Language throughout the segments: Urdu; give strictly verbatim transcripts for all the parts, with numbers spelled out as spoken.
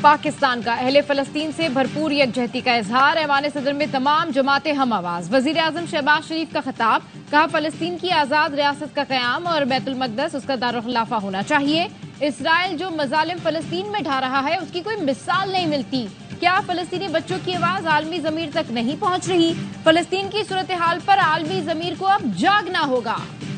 پاکستان کا اہل فلسطین سے بھرپور یکجہتی کا اظہار، ایوان صدر میں تمام جماعتیں ہم آواز۔ وزیر اعظم شہباز شریف کا خطاب، کہا فلسطین کی آزاد ریاست کا قیام اور بیت المقدس اس کا دارالخلافہ ہونا چاہیے۔ اسرائیل جو مظالم فلسطین میں ڈھا رہا ہے اس کی کوئی مثال نہیں ملتی۔ کیا فلسطینی بچوں کی آواز عالمی ضمیر تک نہیں پہنچ رہی؟ فلسطین کی صورتحال پر عالمی ضمیر کو اب جاگنا ہوگا۔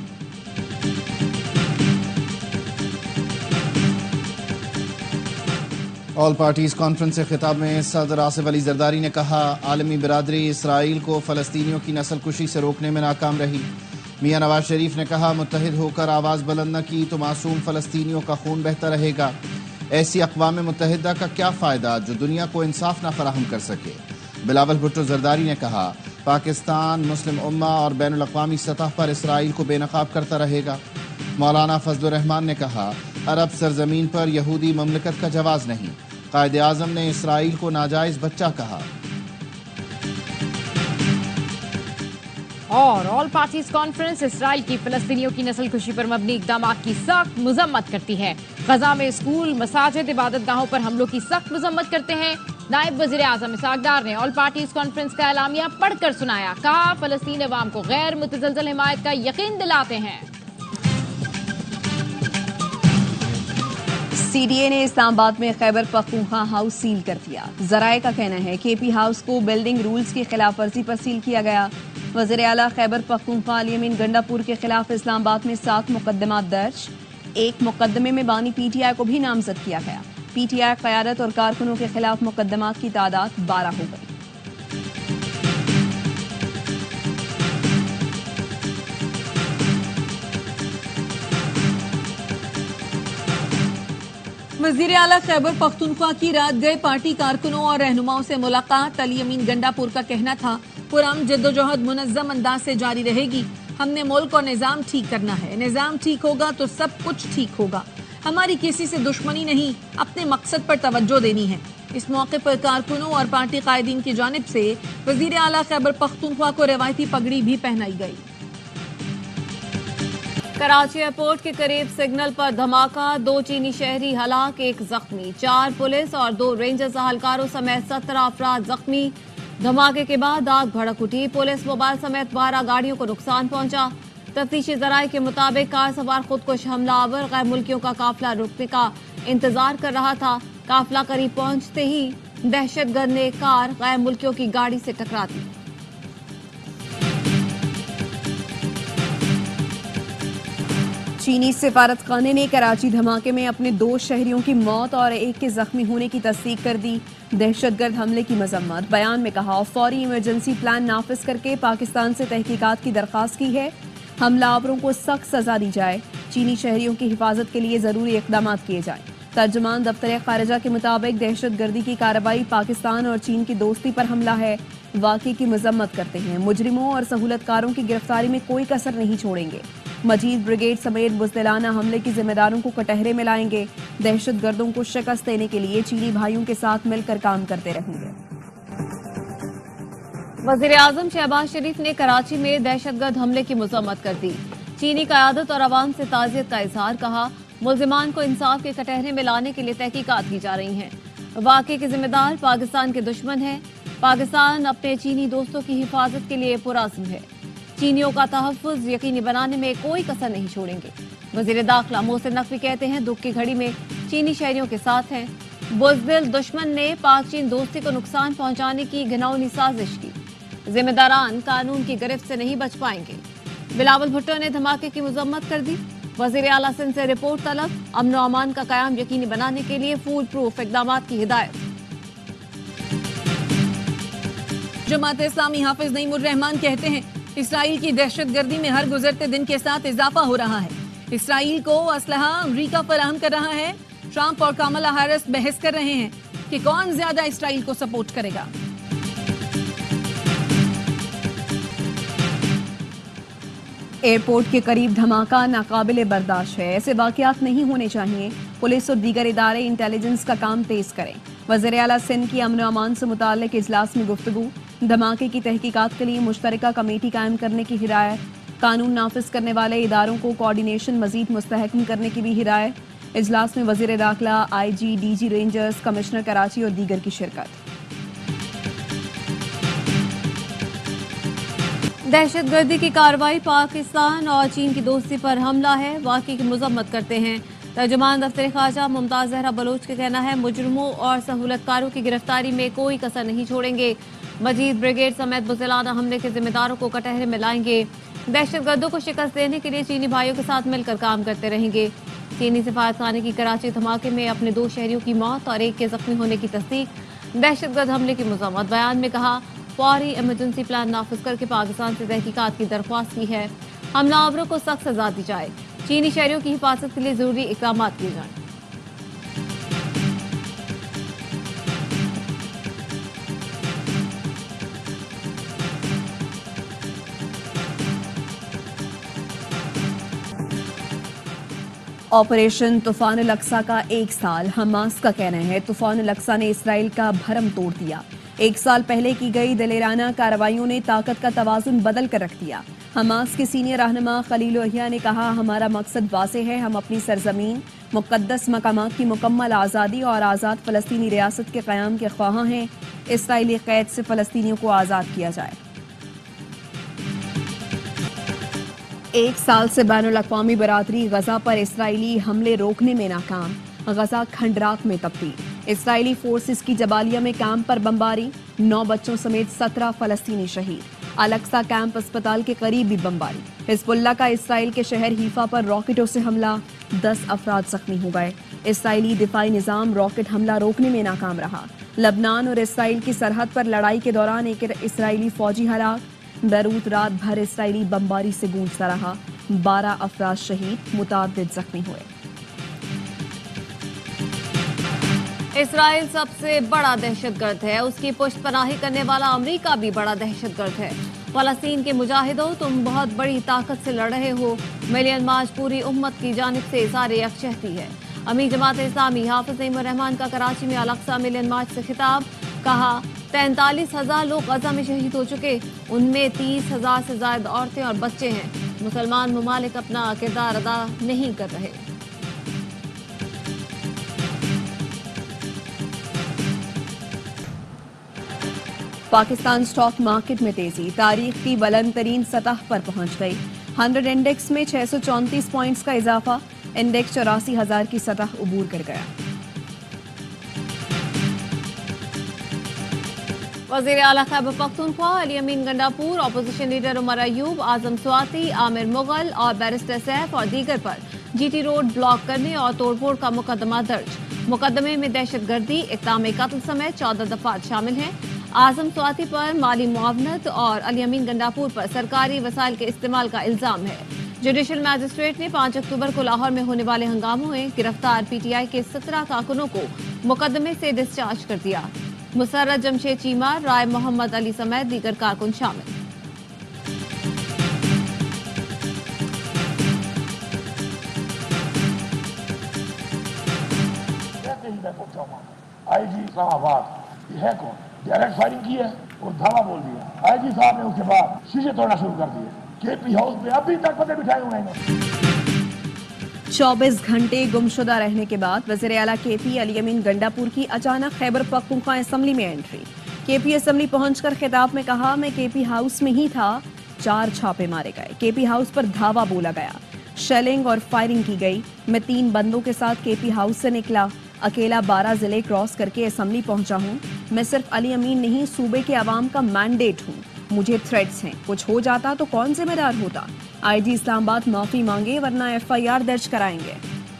آل پارٹیز کانفرنس سے خطاب میں صدر آصف علی زرداری نے کہا عالمی برادری اسرائیل کو فلسطینیوں کی نسل کشی سے روکنے میں ناکام رہی۔ میاں نواز شریف نے کہا متحد ہو کر آواز بلند نہ کی تو معصوم فلسطینیوں کا خون بہتا رہے گا۔ ایسی اقوام متحدہ کا کیا فائدہ جو دنیا کو انصاف نہ فراہم کر سکے۔ بلاول بھٹو زرداری نے کہا پاکستان مسلم امہ اور بین الاقوامی سطح پر اسرائیل کو بے نقاب کرتا رہے گا۔ مولانا فضل الرحمان نے کہا عرب سرزمین پر یہودی مملکت کا جواز نہیں۔ قائد اعظم نے اسرائیل کو ناجائز بچہ کہا۔ اور آل پارٹیز کانفرنس اسرائیل کی فلسطینیوں کی نسل کشی پر مبنی اقدامات کی سخت مذمت کرتی ہے۔ غزہ میں اسکول، مساجد، عبادت گاہوں پر حملوں کی سخت مذمت کرتے ہیں۔ نائب وزیر اعظم اسحاق ڈار نے آل پارٹیز کانفرنس کا اعلامیہ پڑھ کر سنایا، کہا فلسطین عوام کو غیر متزلزل حمایت کا یقین دلاتے ہیں۔ سی ڈی اے نے اسلام آباد میں خیبر پختونخوا ہاؤس سیل کر دیا۔ ذرائع کا کہنا ہے کہ اے پی ہاؤس کو بلڈنگ رولز کی خلاف ورزی پر سیل کیا گیا۔ وزیر اعلیٰ خیبر پختونخوا الیمین گنڈا پور کے خلاف اسلام آباد میں سات مقدمات درج۔ ایک مقدمے میں بانی پی ٹی آئی کو بھی نامزد کیا گیا۔ پی ٹی آئی قیادت اور کارکنوں کے خلاف مقدمات کی تعداد بارہ ہو گئی۔ وزیر اعلیٰ خیبر پختونخوا کی رات گئے پارٹی کارکنوں اور رہنماؤں سے ملاقات۔ الیمین گنڈا پور کا کہنا تھا پرامن جدوجہد منظم انداز سے جاری رہے گی۔ ہم نے ملک اور نظام ٹھیک کرنا ہے، نظام ٹھیک ہوگا تو سب کچھ ٹھیک ہوگا۔ ہماری کسی سے دشمنی نہیں، اپنے مقصد پر توجہ دینی ہے۔ اس موقع پر کارکنوں اور پارٹی قائدین کی جانب سے وزیر اعلیٰ خیبر پختونخوا کو روایتی پگڑی بھی پہنائی گئی۔ کراچی ایئرپورٹ کے قریب سگنل پر دھماکہ، دو چینی شہری ہلاک، ایک زخمی، چار پولیس اور دو رینجرز اہلکاروں سمیت سترہ افراد زخمی۔ دھماکے کے بعد آگ بھڑک اٹھی، پولیس موبائل سمیت بارہ گاڑیوں کو نقصان پہنچا۔ تفتیشی ذرائع کے مطابق کار سوار خودکش حملہ آور غیر ملکیوں کا قافلہ رکنے کا انتظار کر رہا تھا۔ قافلہ قریب پہنچتے ہی دہشت گرد نے کار غیر ملکیوں کی گاڑی سے ٹکرا دی۔ چینی سفارت خانے نے کراچی دھماکے میں اپنے دو شہریوں کی موت اور ایک کے زخمی ہونے کی تصدیق کر دی۔ دہشت گرد حملے کی مذمت۔ بیان میں کہا فوری ایمرجنسی پلان نافذ کر کے پاکستان سے تحقیقات کی درخواست کی ہے۔ حملہ آوروں کو سخت سزا دی جائے۔ چینی شہریوں کی حفاظت کے لیے ضروری اقدامات کیے جائیں۔ ترجمان دفتر خارجہ کے مطابق دہشت گردی کی کارروائی پاکستان اور چین کی دوستی پر حملہ ہے۔ واقعے کی مذمت کرتے ہیں، مجرموں اور سہولت کاروں کی گرفتاری میں کوئی کسر نہیں چھوڑیں گے۔ مجید بریگیڈ سمیت بزدلانہ حملے کی ذمہ داروں کو کٹہرے میں لائیں گے۔ دہشت گردوں کو شکست دینے کے لیے چینی بھائیوں کے ساتھ مل کر کام کرتے رہیں گے۔ وزیر اعظم شہباز شریف نے کراچی میں دہشت گرد حملے کی مذمت کر دی۔ چینی قیادت اور عوام سے تعزیت کا اظہار، کہا ملزمان کو انصاف کے کٹہرے میں لانے کے لیے تحقیقات کی جا رہی ہیں۔ واقعے کے ذمہ دار پاکستان کے دشمن ہیں۔ پاکستان اپنے چینی دوستوں کی حفاظت کے لیے پرعزم ہے۔ چینیوں کا تحفظ یقینی بنانے میں کوئی کسر نہیں چھوڑیں گے۔ وزیر داخلہ محسن نقوی کہتے ہیں دکھ کی گھڑی میں چینی شہریوں کے ساتھ ہیں۔ بزدل دشمن نے پاک چین دوستی کو نقصان پہنچانے کی گھناؤنی سازش کی۔ ذمہ داران قانون کی گرفت سے نہیں بچ پائیں گے۔ بلاول بھٹو نے دھماکے کی مذمت کر دی۔ وزیر اعلیٰ سندھ سے رپورٹ طلب، امن و امان کا قیام یقینی بنانے کے لیے فول پروف اقدامات کی ہدایت۔ جماعت اسلامی حافظ نعیم الرحمان کہتے ہیں اسرائیل کی دہشت گردی میں ہر گزرتے دن کے ساتھ اضافہ ہو رہا ہے۔ اسرائیل کو اسلحہ امریکہ فراہم کر رہا ہے۔ ٹرمپ اور کاملا ہیرس بحث کر رہے ہیں کہ کون زیادہ اسرائیل کو سپورٹ کرے گا۔ ایئرپورٹ کے قریب دھماکہ ناقابل برداشت ہے، ایسے واقعات نہیں ہونے چاہیے۔ پولیس اور دیگر ادارے انٹیلیجنس کا کام تیز کریں۔ وزیر اعلیٰ سندھ کی امن و امان سے متعلق اجلاس میں گفتگو۔ دھماکے کی تحقیقات کے لیے مشترکہ کمیٹی قائم کرنے کی ہدایت۔ قانون نافذ کرنے والے اداروں کو کوارڈینیشن مزید مستحکم کرنے کی بھی ہدایت۔ इजलास में वजीर दाखिला, I G, D G rangers, commissioner Karachi और दीगर की शिरकत। दहशतगर्दी की कार्रवाई पाकिस्तान और चीन की दोस्ती पर हमला है, वाक़ई की मजम्मत करते हैं। तर्जुमान दफ्तर ख़ारजा मुमताज़ जहरा बलोच का कहना है, मुजरिमों और सहूलतकारों की गिरफ्तारी में कोई कसर नहीं छोड़ेंगे। मजीद ब्रिगेड समेत बुज़दिलाना हमले के जिम्मेदारों को कटहरे में लाएंगे। दहशतगर्दों को शिकस्त देने के लिए चीनी भाइयों के साथ मिलकर काम करते रहेंगे। चीनी सिफारतखाने की कराची धमाके में अपने दो शहरियों की मौत और एक के जख्मी होने की तस्दीक। दहशतगर्द हमले की मजम्मत। बयान में कहा, फौरी इमरजेंसी प्लान नाफिज करके पाकिस्तान से तहकीकात की दरख्वास्त की है। हमलावरों को सख्त सजा दी जाए। चीनी शहरियों की हिफाजत के लिए जरूरी इक़दाम किए जाएं। ऑपरेशन तूफान अल-अक्सा का एक साल। हमास का कहना है तूफान अल-अक्सा ने इसराइल का भरम तोड़ दिया। एक साल पहले की गई दिलेराना कार्रवाइयों ने ताकत का तवाजुन बदल कर रख दिया। हमास के सीनियर रहनुमा खलील यहिया ने कहा, हमारा मकसद वाज़े है, हम अपनी सरजमीन, मुक़द्दस मकामात की मुकम्मल आज़ादी और आज़ाद फ़लस्तीनी रियासत के क़याम के ख्वाहां हैं। इसराइली क़ैद से फ़लस्तीनियों को आज़ाद किया जाए। एक साल से बैनुल अक़वामी बरादरी गजा पर इसराइली हमले रोकने में नाकाम। गजा खंडरात में तब्दील। इसराइली फोर्सेस की जबालिया में कैंप पर बमबारी। नौ बच्चों समेत सत्रह फलस्तीनी शहीद। अल-अक्सा कैंप अस्पताल के करीब भी बमबारी। हिज़्बुल्लाह का इसराइल के शहर हीफा पर रॉकेटों से हमला। दस अफराद जख्मी हो गए। इसराइली दिफाई निज़ाम रॉकेट हमला रोकने में नाकाम रहा। लबनान और इसराइल की सरहद पर लड़ाई के दौरान एक इसराइली फौजी हलाक। बैरूत रात भर इसराइली बमबारी से गूंजता रहा। बारह अफराद शहीद, मुताद्दिद जख्मी हुए। इसराइल सबसे बड़ा दहशतगर्द है, उसकी पुष्टपनाही करने वाला अमेरिका भी बड़ा दहशतगर्द है। फलस्तीन के मुजाहिदों, तुम बहुत बड़ी ताकत से लड़ रहे हो। मिलियन मार्च पूरी उम्मत की जानिब से सारे यकजहती है। अमीर जमात इस्लामी हाफिज नईमुर रहमान का कराची में अल-अक्सा मिलियन मार्च से खिताब। कहा, तैंतालीस हजार लोग गजा में शहीद हो चुके, उनमें तीस हजार से ज्यादा औरतें और बच्चे हैं। मुसलमान ममालिक अपना किरदार अदा नहीं कर रहे। पाकिस्तान स्टॉक मार्केट में तेजी, तारीख की बुलंद तरीन सतह पर पहुंच गई। हंड्रेड इंडेक्स में छह सौ चौंतीस पॉइंट्स का इजाफा। इंडेक्स चौरासी हजार की सतह उबूर कर गया। वज़ीर आला खैबर पख्तूनख्वा अली अमीन गंडापुर, अपोजिशन लीडर उमर अयूब, आजम स्वाति, आमिर मुगल और बैरिस्टर सैफ और दीगर पर जीटी रोड ब्लॉक करने और तोड़फोड़ का मुकदमा दर्ज। मुकदमे में दहशतगर्दी, इक़दाम कत्ल समेत चौदह दफात शामिल हैं। आजम स्वाति पर माली मुआवनत और अली अमीन गंडापुर पर सरकारी वसाइल के इस्तेमाल का इल्जाम है। जुडिशल मैजिस्ट्रेट ने पाँच अक्टूबर को लाहौर में होने वाले हंगामों में गिरफ्तार पीटीआई के सत्रह कारकुनों को मुकदमे से डिस्चार्ज कर दिया। मुसर्रत जमशेद चीमा, राय मोहम्मद अली समेत दीगर कारकुन शामिल। आई जी इस्लामाबाद ये है कौन? डायरेक्ट फायरिंग की है और धावा बोल दिया। आई जी साहब ने उसके बाद शीशे तोड़ना शुरू कर दिए। केपी हाउस में अभी तक पते बिठाए हुए हैं। चौबीस घंटे गुमशुदा रहने के बाद वज़ीर आला केपी अली अमीन गंडापुर की अचानक खैबर पख्तूनख्वा असेंबली में एंट्री। केपी असेंबली पहुंचकर खिताब में कहा, मैं केपी हाउस में ही था, चार छापे मारे गए, केपी हाउस पर धावा बोला गया, शेलिंग और फायरिंग की गई। मैं तीन बंदों के साथ केपी हाउस से निकला, अकेला बारह जिले क्रॉस करके असेंबली पहुंचा हूं। मैं सिर्फ अली अमीन नहीं, सूबे के अवाम का मैंडेट हूं। मुझे थ्रेट्स हैं, कुछ हो जाता तो कौन जिम्मेदार होता। आईजी इस्लामाबाद माफी मांगे वरना एफआईआर दर्ज कराएंगे।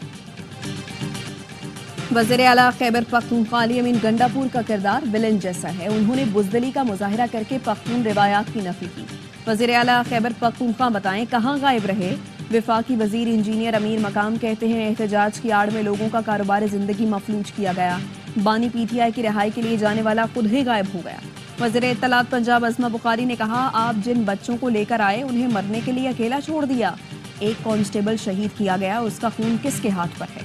वज़ीर आला खैबर पख्तूनख्वा अली अमीन गंडापुर का किरदार विलन जैसा है। उन्होंने बुज़दिली का मुजाहिरा करके पख्तून रिवायात की नफी की। वज़ीर आला खैबर पख्तूनख्वा बताएं, कहाँ गायब रहे। विफाकी वजीर इंजीनियर अमीर मकाम कहते हैं, एहतजाज की आड़ में लोगों का कारोबार जिंदगी मफलूज किया गया। बानी पीटीआई की रिहाई के लिए जाने वाला खुद ही गायब हो गया। वज़ीर इत्तलात पंजाब अज़मा बुखारी ने कहा, आप जिन बच्चों को लेकर आए उन्हें मरने के लिए अकेला छोड़ दिया। एक कांस्टेबल शहीद किया गया, उसका खून किसके हाथ पर है।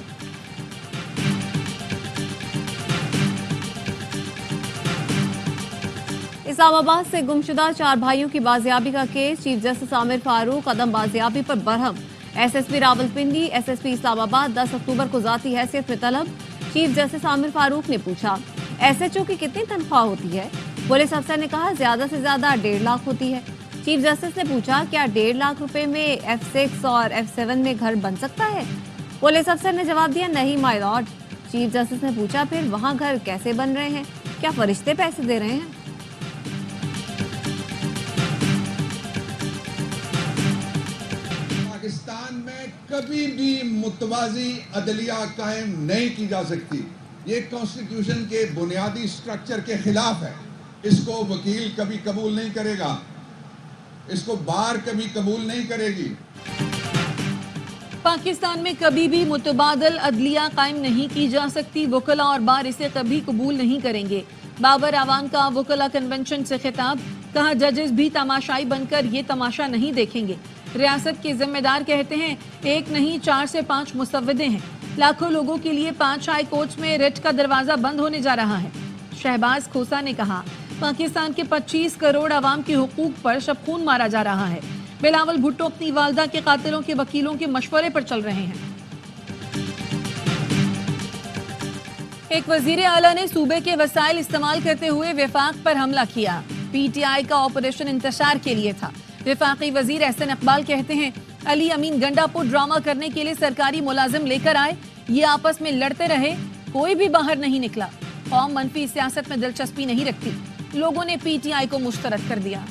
इस्लामाबाद से गुमशुदा चार भाइयों की बाजियाबी का केस, चीफ जस्टिस आमिर फारूक कदम बाजियाबी पर बरहम। S S P Rawalpindi, S S P Islamabad دس اکتوبر کو ذاتی حیثیت میں طلب۔ چیف جسٹس عامر فاروق نے پوچھا ایس ایچ او کی کتنی تنخواہ ہوتی ہے؟ پولیس افسر نے کہا زیادہ سے زیادہ ڈیڑھ لاکھ ہوتی ہے۔ چیف جسٹس نے پوچھا کیا ڈیڑھ لاکھ روپے میں ایف سکس اور ایف سیون میں گھر بن سکتا ہے؟ پولیس افسر نے جواب دیا نہیں مائی لارڈ۔ چیف جسٹس نے پوچھا پھر وہاں گھر کیسے بن رہے ہیں؟ کیا فرشتے پیسے دے رہے ہیں؟ پاکستان میں کبھی بھی متوازی عدلیہ قائم نہیں کی جا سکتی۔ یہ کانسٹیٹیوشن کے بنیادی سٹرکچر کے خلاف ہے۔ اس کو وکیل کبھی قبول نہیں کرے گا، اس کو بار کبھی قبول نہیں کرے گی۔ پاکستان میں کبھی بھی متبادل عدلیہ قائم نہیں کی جا سکتی، وکلاء اور بار اسے کبھی قبول نہیں کریں گے۔ بابر اعوان کا وکلاء کنونشن سے خطاب، کہا ججز بھی تماشائی بن کر یہ تماشا نہیں دیکھیں گے۔ ریاست کے ذمہ دار کہتے ہیں ایک نہیں چار سے پانچ مسودے ہیں، لاکھوں لوگوں کے لیے پانچ ہائی کورٹس میں ریٹ کا دروازہ بند ہونے جا رہا ہے۔ شہباز کھوسا نے کہا پاکستان کے پچیس کروڑ عوام کے حقوق پر شب خون مارا جا رہا ہے۔ بلاول بھٹو اپنی والدہ کے قاتلوں کے وکیلوں کے مشورے پر چل رہے ہیں۔ ایک وزیر اعلیٰ نے صوبے کے وسائل استعمال کرتے ہوئے وفاق پر حملہ کیا۔ پی ٹی آئی کا آپریشن انتشار کے لیے تھا۔ وفاقی وزیر احسن اقبال کہتے ہیں علی امین گنڈا پور ڈرامہ کرنے کے لیے سرکاری ملازم لے کر آئے، یہ آپس میں لڑتے رہے، کوئی بھی باہر نہیں نکلا۔ قوم منفی سیاست میں دلچسپی نہیں رکھتی، لوگوں نے پی ٹی آئی کو مسترد کر دیا۔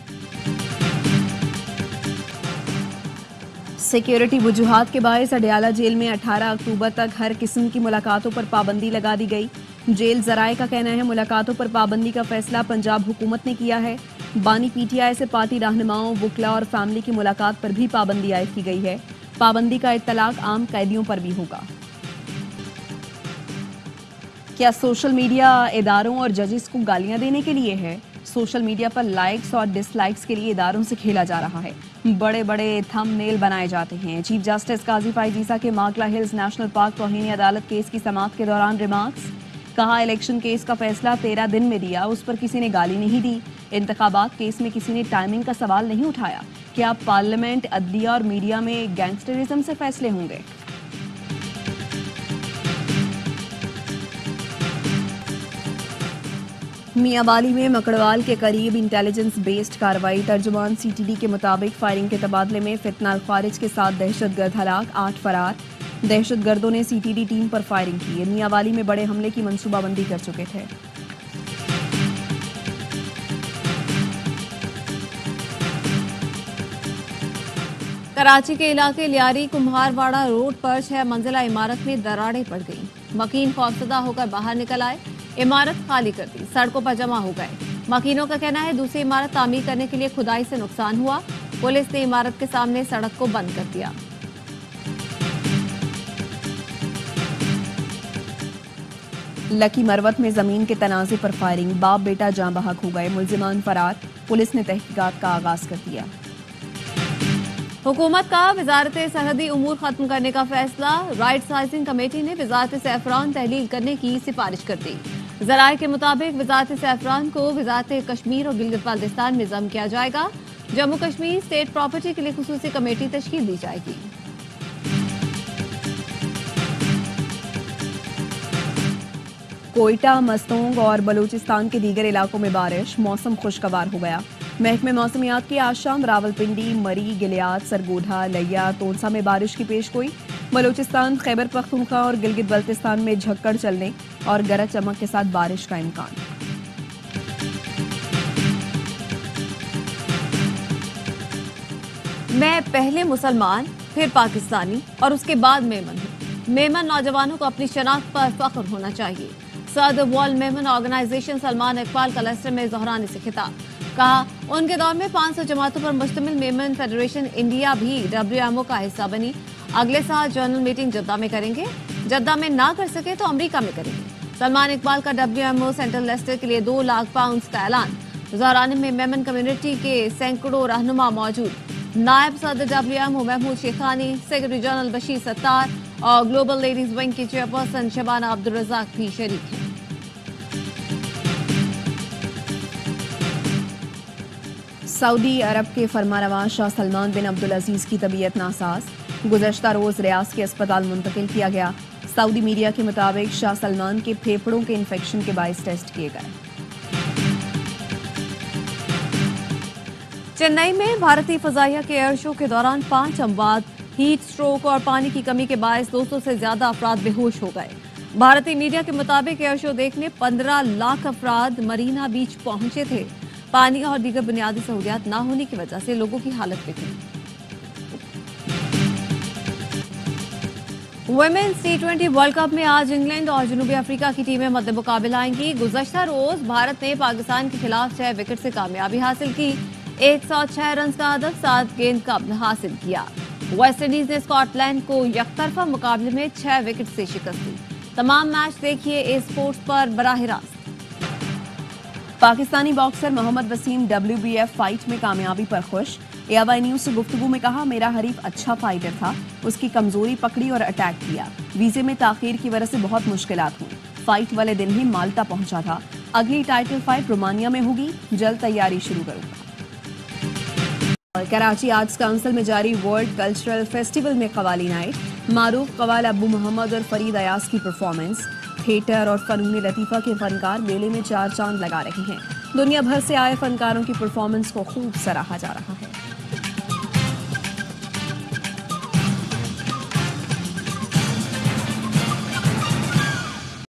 سیکیورٹی وجوہات کے باعث اڈیالہ جیل میں اٹھارہ اکتوبر تک ہر قسم کی ملاقاتوں پر پابندی لگا دی گئی۔ جیل ذرائع کا کہنا ہے ملاقاتوں پر پابندی کا فیصلہ پنجاب حکومت نے کیا ہے۔ بانی پی ٹی آئی سے پارٹی رہنماؤں، وکلاء اور فیملی کی ملاقات پر بھی پابندی عائد کی گئی ہے۔ پابندی کا اطلاق عام قیدیوں پر بھی ہوگا۔ کیا سوشل میڈیا اداروں اور ججز کو گالیاں دینے کے لیے ہے؟ سوشل میڈیا پر لائکس اور ڈس لائکس کے لیے اداروں سے کھیلا جا رہا ہے۔ بڑے بڑے تھم نیل بنائے جاتے ہیں۔ چیف جسٹس قاضی فائزیسا کے ماگلا ہلز نیشنل پارک توہین عدالت کیس کی سماعت کے دوران ریمارکس، کہا الیکشن کیس کا فیصلہ تیرہ دن میں دیا، اس پر کسی نے گالی نہیں دی۔ انتخابات کیس میں کسی نے ٹائمنگ کا سوال نہیں اٹھایا۔ کیا پارلیمنٹ، عدلیہ اور میڈیا میں گینگسٹرزم سے فیصلے ہوں گے؟ میاں والی میں مکڑوال کے قریب انٹیلیجنس بیسڈ کارروائی، ترجمان سی ٹی ڈی کے مطابق فائرنگ کے تبادلے میں فتنہ الخوارج کے ساتھ دہشت گرد ہلاک، آٹھ فرار۔ دہشت گردوں نے سی ٹی ڈی ٹیم پر فائرنگ کی، میاں والی میں بڑے حملے کی منصوبہ بندی کر چکے تھے۔ کراچی کے علاقے لیاری کمہار واڑہ روڈ پر چھ منزلہ عمارت میں دراڑیں پڑ گئیں۔ مکین خوفزدہ ہو کر باہر نکل آئے، عمارت خالی کر دی، سڑکوں پر جمع ہو گئے۔ مکینوں کا کہنا ہے دوسری عمارت تعمیر کرنے کے لیے کھدائی سے نقصان ہوا، پولیس نے عمارت کے سامنے سڑک کو بند کر دیا۔ لکی مروت میں زمین کے تنازع پر فائرنگ، باپ بیٹا جاں بحق ہو گئے، ملزمان فرار، پولیس نے تحقیقات کا آغاز کر دیا۔ حکومت کا وزارت سرحدی امور ختم کرنے کا فیصلہ، رائٹ سائزنگ کمیٹی نے وزارت سیفران تحلیل کرنے کی سفارش کر دی۔ ذرائع کے مطابق وزارت سیفران کو وزارت کشمیر اور گلگت بلتستان میں ضم کیا جائے گا۔ جموں کشمیر اسٹیٹ پراپرٹی کے لیے خصوصی کمیٹی تشکیل دی جائے گی۔ کوئٹہ، مستونگ اور بلوچستان کے دیگر علاقوں میں بارش، موسم خوشگوار ہو گیا۔ محکمہ موسمیات کی آج شام راولپنڈی، مری، گلیات، سرگوڈھا، لیا، تونسا میں بارش کی پیش گوئی۔ بلوچستان، خیبر پختونخوا اور گلگت بلتستان میں جھکڑ چلنے اور گرج چمک کے ساتھ بارش کا امکان۔ میں پہلے مسلمان، پھر پاکستانی اور اس کے بعد میمن ہوں۔ میمن نوجوانوں کو اپنی شناخت پر فخر ہونا چاہیے۔ صدر ورلڈ میمن آرگنائزیشن سلمان اقبال کا لیسٹر میں زہرانی سے خطاب، کہا ان کے دور میں پانچ سو جماعتوں پر مشتمل میمن فیڈریشن انڈیا بھی ڈبلیو ایم او کا حصہ بنی۔ اگلے سال جنرل میٹنگ جدہ میں کریں گے، جدہ میں نہ کر سکے تو امریکہ میں کریں گے۔ سلمان اقبال کا W M O central Leicester کے لیے دو لاکھ پاؤنڈز کا اعلان۔ زہرانی میں میمن کمیونٹی کے سینکڑوں رہنما موجود۔ نائب صدر W M O Mahmood Shaikhani, secretary general Bashir Sattar اور گلوبل لیڈیز ونگ کی چیئرپرسن شبانہ عبدالرزاق بھی شریک ہیں۔ سعودی عرب کے فرمانروا شاہ سلمان بن عبدالعزیز کی طبیعت ناساز، गुज़श्ता रोज रियाज के अस्पताल मुंतकिल किया गया। सऊदी मीडिया के मुताबिक शाह सलमान के फेफड़ों के इन्फेक्शन के बायस टेस्ट किए गए। चेन्नई में भारतीय फजाइया के एयर शो के दौरान पांच अमवात हीट स्ट्रोक और पानी की कमी के बायस दो सौ से ज्यादा अफराद बेहोश हो गए। भारतीय मीडिया के मुताबिक एयर शो देखने पंद्रह लाख अफराद मरीना बीच पहुंचे थे। पानी और दीगर बुनियादी सहूलियात न होने की वजह से लोगों की हालत बिगड़ी। Women's T twenty world cup में आज इंग्लैंड और जनूबी अफ्रीका की टीमें मद्दे मुकाबला आएंगी। गुज़श्ता रोज भारत ने पाकिस्तान के खिलाफ छह विकेट से कामयाबी हासिल की। एक सौ छह रन का हदफ सात गेंद का हासिल किया। वेस्ट इंडीज ने स्कॉटलैंड को यकतरफा मुकाबले में छह विकेट से शिकस्त दी। तमाम मैच देखिए ए स्पोर्ट्स पर बराह रास्त। Pakistani boxer Mohammad Waseem W B F fight में कामयाबी पर खुश। एआईवाई न्यूज से गुफ्तगू में कहा, मेरा हरीफ अच्छा फाइटर था, उसकी कमजोरी पकड़ी और अटैक किया। वीजे में ताखीर की वजह से बहुत मुश्किलात हुई। फाइट वाले दिन ही माल्टा पहुंचा था। अगली टाइटल फाइट रोमानिया में होगी, जल्द तैयारी शुरू करूंगा। और कराची आर्ट्स काउंसिल में जारी वर्ल्ड कल्चरल फेस्टिवल में कवाली नाइट। मारूफ कवाल अबू मोहम्मद और फरीद अयाज की परफॉर्मेंस। थिएटर और फनून लतीफ़ा के फनकार मेले में चार चांद लगा रहे हैं। दुनिया भर से आए फनकारों की परफॉर्मेंस को खूब सराहा जा रहा है।